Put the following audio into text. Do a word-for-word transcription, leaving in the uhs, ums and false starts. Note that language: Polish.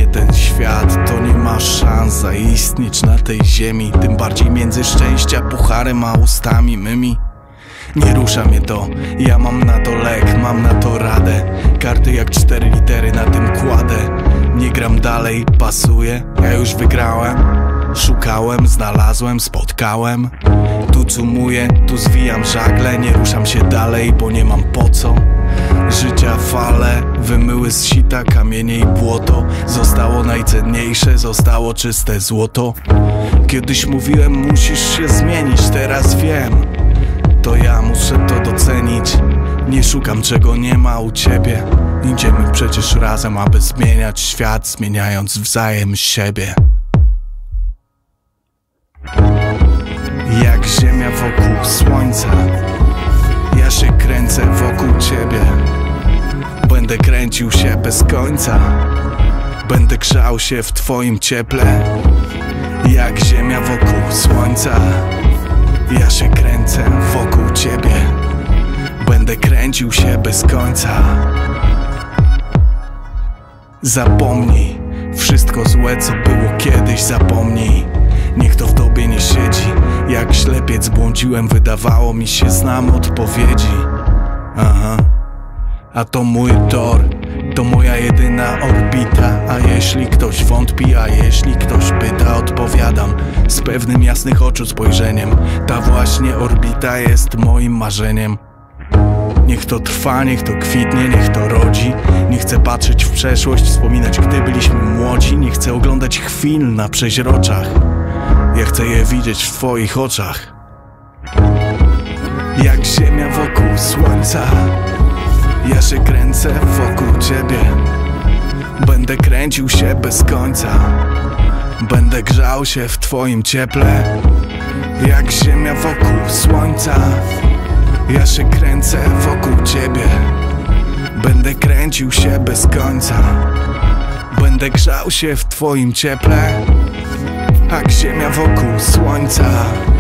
ten świat, to nie ma szans zaistnieć na tej ziemi. Tym bardziej między szczęścia pucharem a ustami mymi. Nie rusza mnie to, ja mam na to lek, mam na to radę. Karty jak cztery litery na tym kładę. Nie gram dalej, pasuje, ja już wygrałem. Szukałem, znalazłem, spotkałem. Tu cumuję, tu zwijam żagle. Nie ruszam się dalej, bo nie mam po co. Życia fale wymyły z sita kamienie i błoto. Zostało najcenniejsze, zostało czyste złoto. Kiedyś mówiłem, musisz się zmienić, teraz wiem. To ja muszę to docenić. Nie szukam czego nie ma u ciebie. Idziemy przecież razem, aby zmieniać świat, zmieniając wzajem siebie. Jak ziemia wokół słońca, ja się kręcę wokół ciebie. Będę kręcił się bez końca, będę grzał się w twoim cieple. Jak ziemia wokół słońca, ja się kręcę wokół ciebie. Będę kręcił się bez końca. Zapomnij wszystko złe, co było kiedyś, zapomnij. Niech to w tobie nie siedzi. Jak ślepiec błądziłem, wydawało mi się, znam odpowiedzi. Aha. A to mój tor, to moja jedyna orbita. A jeśli ktoś wątpi, a jeśli ktoś pyta, odpowiadam z pewnym jasnych oczu spojrzeniem. Ta właśnie orbita jest moim marzeniem. Niech to trwa, niech to kwitnie, niech to rodzi. Nie chcę patrzeć w przeszłość, wspominać gdy byliśmy młodzi. Nie chcę oglądać chwil na przeźroczach, ja chcę je widzieć w twoich oczach. Jak ziemia wokół słońca, ja się kręcę wokół ciebie. Będę kręcił się bez końca, będę grzał się w twoim cieple. Jak ziemia wokół słońca, ja się kręcę wokół ciebie. Będę kręcił się bez końca, będę grzał się w twoim cieple. Jak ziemia wokół słońca.